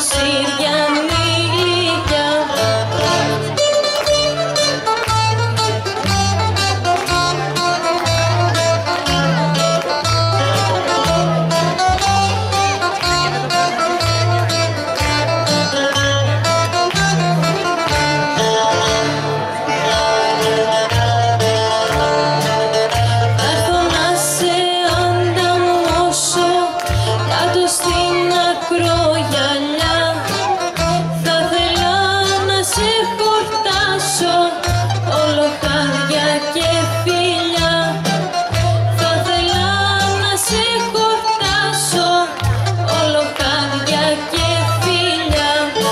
Συριανή ηλικία. Θα έρθω να σε ανταμώσω κάτω στην ακρογιαλιά. Θα θέλα να σε χορτάσω όλο χάδια και φιλιά. Θα θέλα να σε χορτάσω όλο χάδια και φιλιά.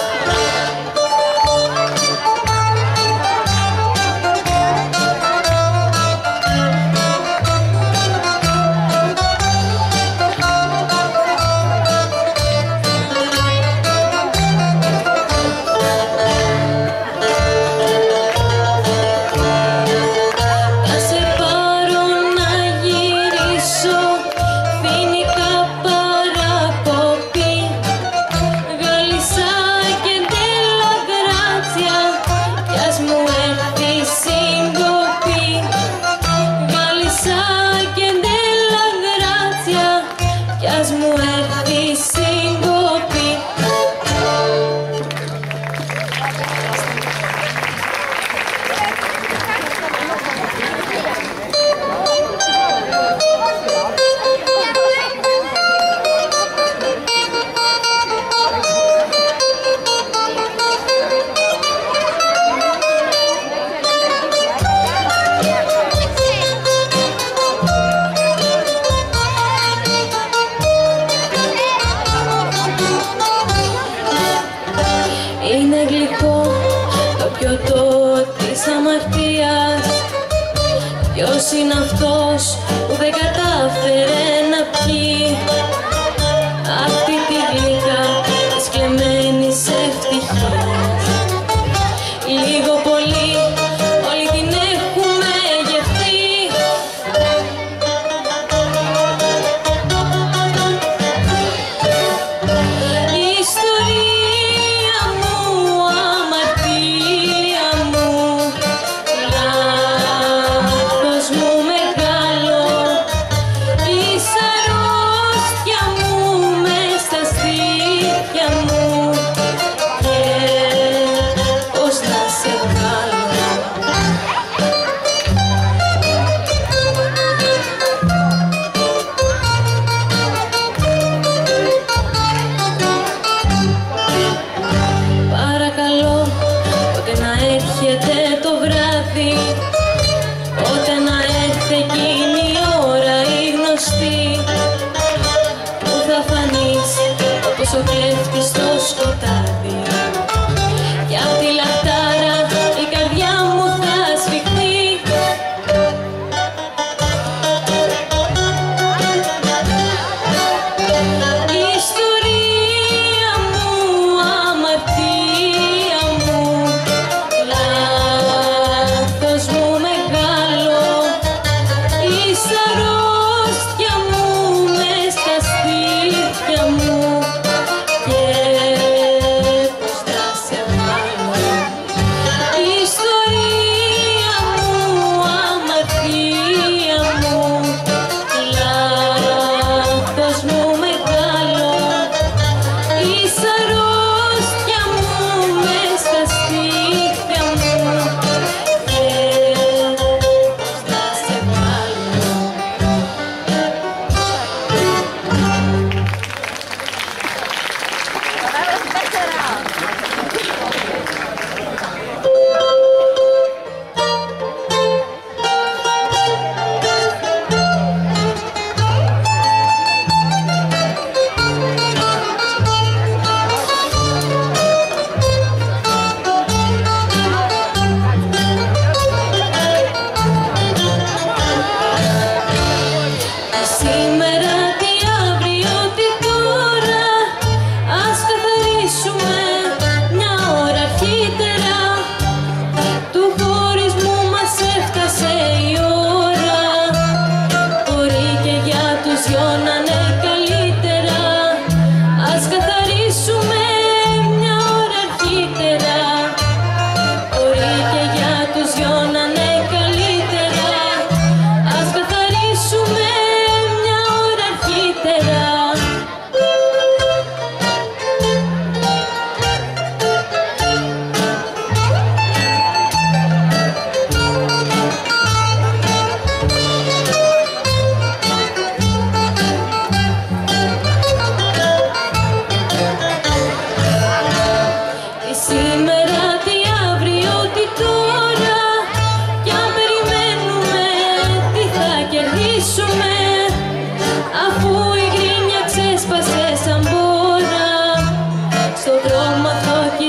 Θα σε πάρω να γυρίσω φοινικά παρακοπή. Γάλισσα και ντέλα γκράτσια κι ας μου έρθει σύγκοπη. Γάλισσα και ντέλα γκράτσια κι ας μου έρθει σύγκοπη. Είναι γλυκό το πιωτό της αμαρτίας. Ποιος είναι αυτός που δεν κατάφερε να πιει αυτή τη γλυκά της κλεμμένης ευτυχίας. Λίγο πολύ όλοι την έχουμε γευτεί. Η ιστορία μου, αμαρτία μου, λάθος μου μεγάλο. Η αρρώστια μου μες στα στήθια μου και πώς να σε βγάλω. Παρακαλώ, πότε να έρχεται το βράδυ, πότε να έρθει εκείνη η ώρα η γνωστή, που θα φανείς όπως ο κλέφτης στο σκοτάδι. Κι απ' τη λαχτάρα η καρδιά μου θα σφιχτεί. Η ιστορία μου, αμαρτία μου, λάθος μου μεγάλο. Η αρρώστια μου μες στα στήθια μου και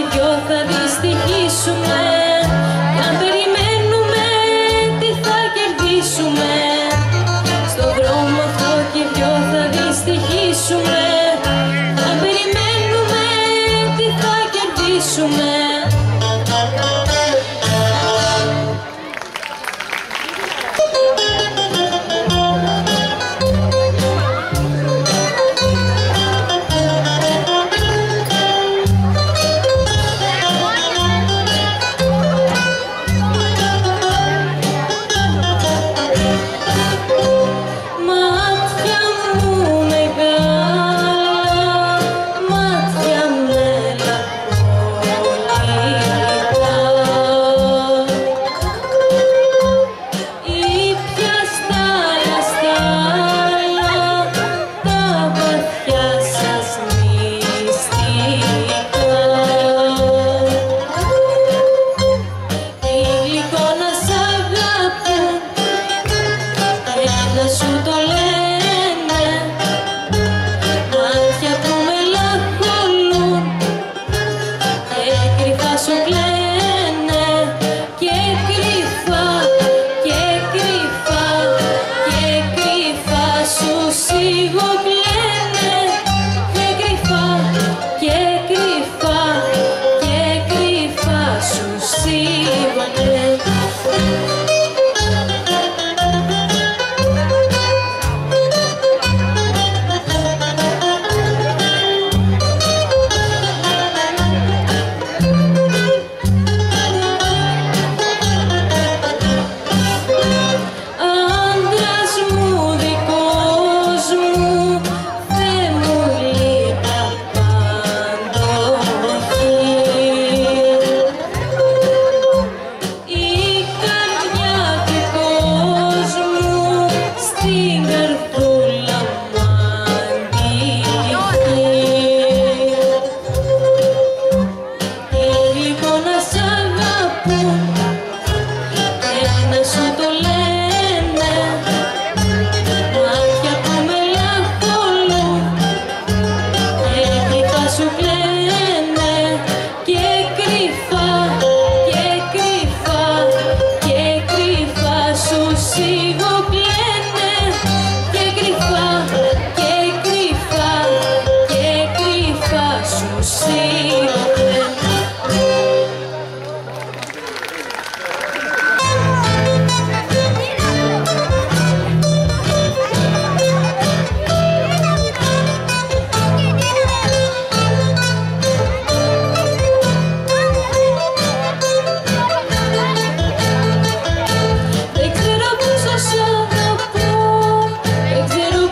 δυο θα δυστυχήσουμε. Κι αν περιμένουμε τι θα κερδίσουμε. Στον δρόμο αυτό κι δυο θα δυστυχήσουμε. Κι αν περιμένουμε τι θα κερδίσουμε.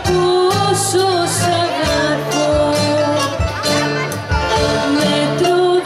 Μετρώ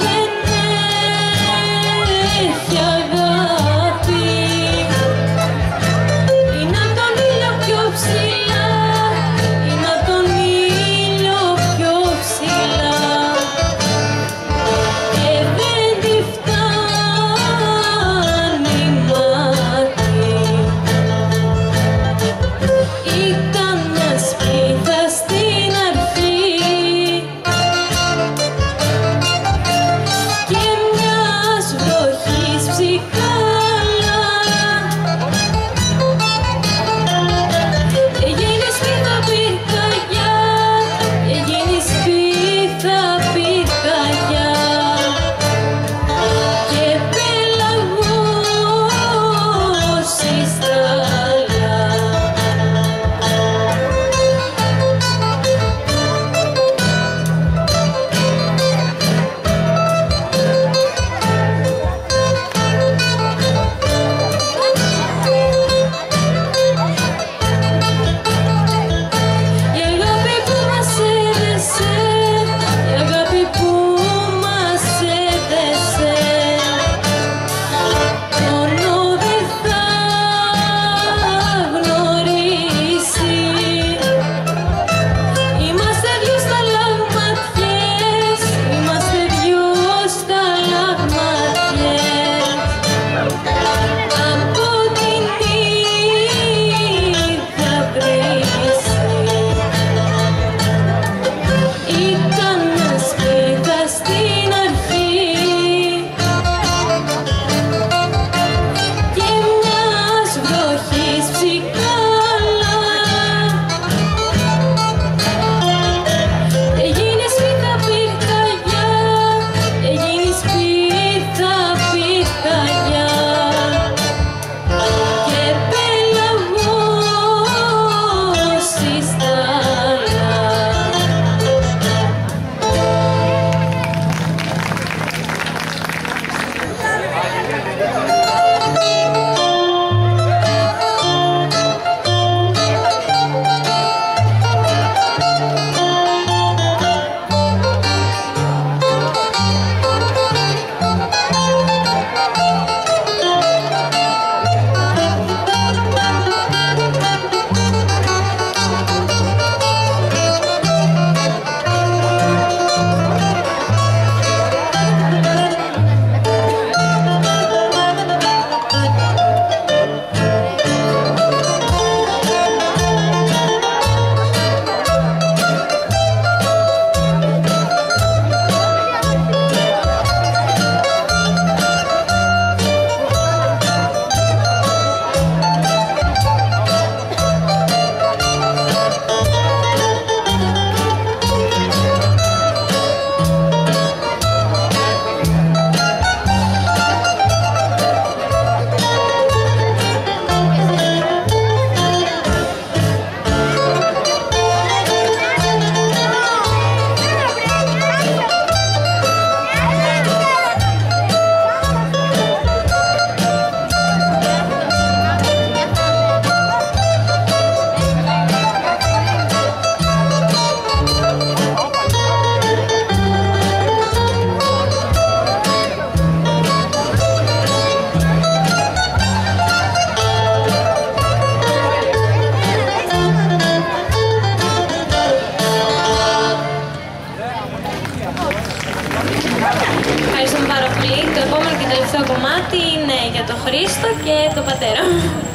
Ευχαριστούμε πάρα πολύ. Το επόμενο και τελευταίο κομμάτι είναι για τον Χρήστο και τον πατέρα.